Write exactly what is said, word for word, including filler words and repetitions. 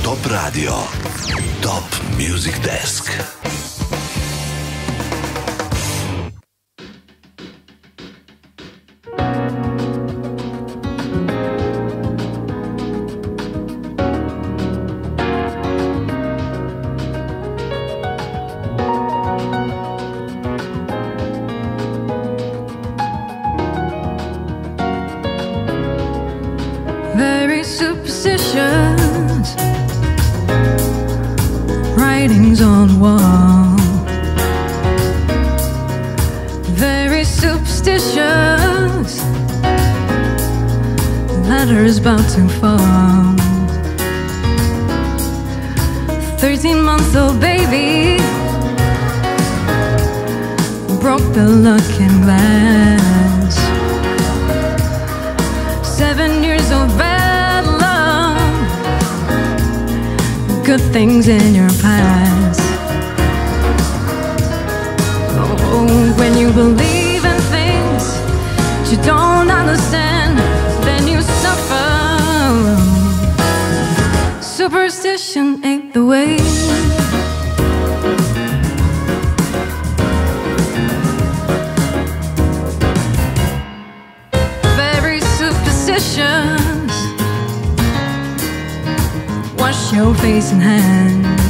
Top radio. Top Music Desk. Very superstitions, writings on the wall. Very superstitious, letters about to fall. Thirteen-month-old baby broke the looking glass. Seven years of bad luck, good things in your past. Oh, when you believe in things you don't understand, then you suffer. Superstition ain't the way. Wash your face and hands.